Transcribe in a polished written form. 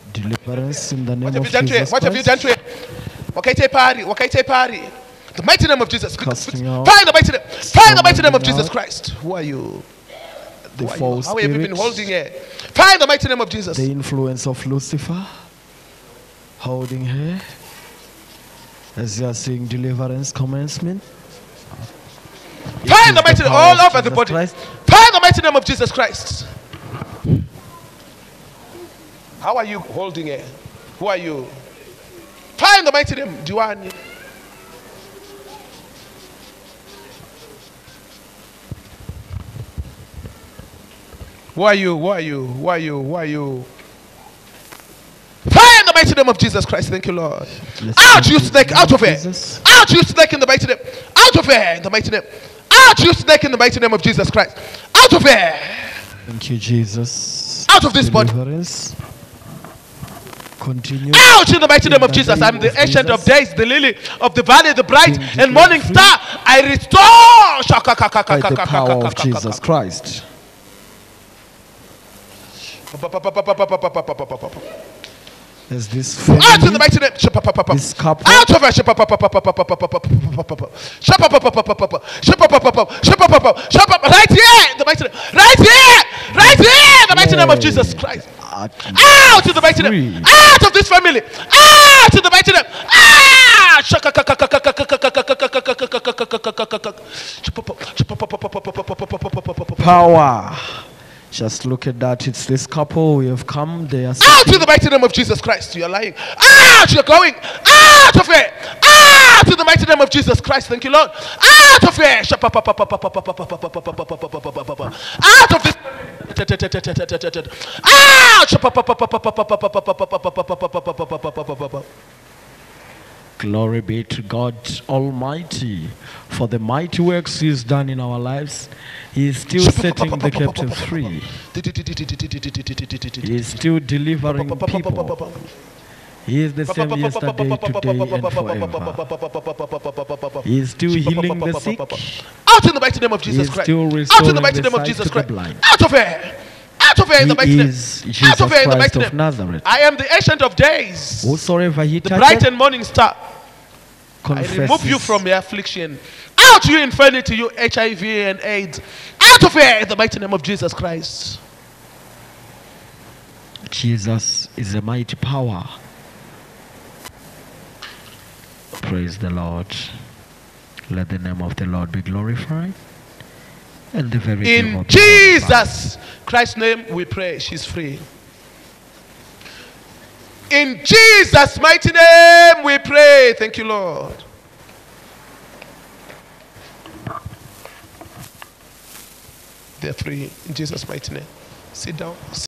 Deliverance in the name of Jesus Christ. What have you done to it? Wakaite party. The mighty name of Jesus. Casting out. Fire in the mighty name. Fire in the mighty name of Jesus Christ. Who are you? The false How have you been spirits, holding here? Fire in the mighty name of Jesus. the influence of Lucifer holding her as you are seeing deliverance commencement. Fire in the mighty name, all over the body. Christ. Fire in the mighty name of Jesus Christ. How are you holding it? Who are you? Fire in the mighty name, Juani. Who are you? Who are you? Who are you? Who are you? Fire in the mighty name of Jesus Christ. Thank you, Lord. Out, you snake, out of here. Out, you snake, in the mighty name. Out of here, in the mighty name. Out, you snake, in the mighty name of Jesus Christ. Out of here. Thank you, Jesus. Out of this body. Deliverance. Continue. Out in the mighty name of Jesus. I'm the ancient of days, the lily of the valley, the bright and morning star. I restore. By the power of Jesus Christ. As this family, out in the mighty name. this couple, Out of it. Right here. The mighty name. Right here. Right here. The mighty name of Jesus Christ. Out in the mighty name. Out of this family. Out in the mighty name. power. Just look at that. It's this couple. We have come. They are out in the mighty name of Jesus Christ. You're lying. Out. You're going. Out of it. Out in the mighty name of Jesus Christ. Thank you, Lord. Out of it. Out of this. Out. Glory be to God Almighty for the mighty works He has done in our lives. He is still setting the captives free. He is still delivering people. He is the same yesterday, today, and forever. He is still healing the sick. Out in the mighty name of Jesus Christ. Out in the mighty name of Jesus Christ. Out of here. Out of here in the mighty name. Out of here in the mighty name. Nazareth. I am the ancient of days. Whosoever He the bright and morning star. confesses. I remove you from your affliction. Out, you infirmity, you HIV and AIDS. Out of here in the mighty name of Jesus Christ. Jesus is a mighty power. Praise the Lord. Let the name of the Lord be glorified. And the very in Jesus Christ's name we pray. She's free. In Jesus' mighty name we pray. Thank you, Lord. They're free in Jesus' mighty name. Sit down.